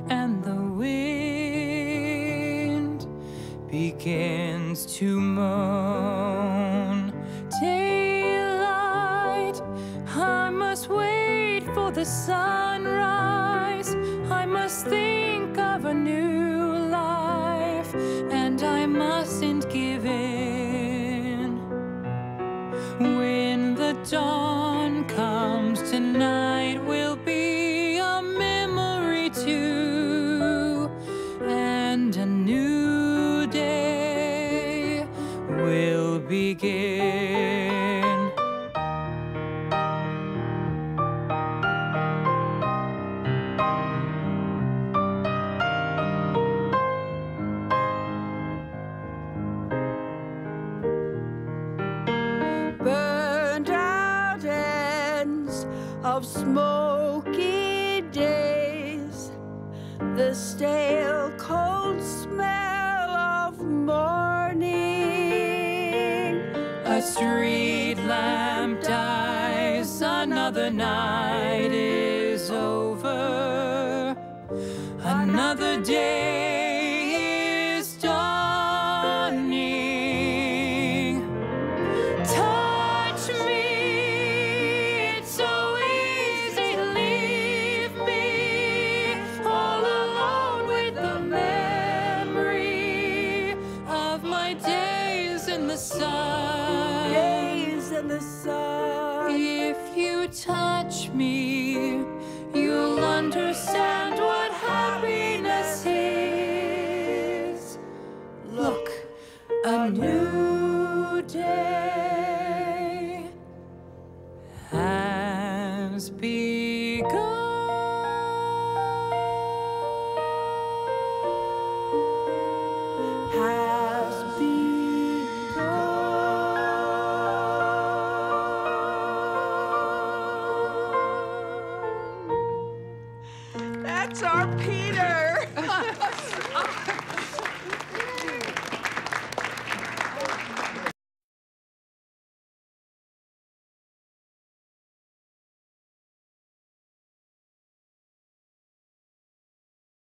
and the wind begins to moan. Daylight, I must wait for the sunrise. I must think of a new life, and I mustn't give in. When the dawn comes, tonight will be a memory too, and a new day will begin. Burned out ends of smoky days, the stale cold smell of morning. A street lamp dies, another night is over, another day is dawning. Touch me, it's so easy to leave me all alone with the memory of my days in the sun. Days in the sun. If you touch me, you'll understand what happiness is. Look, a new day has begun. Has begun. That's our Peter.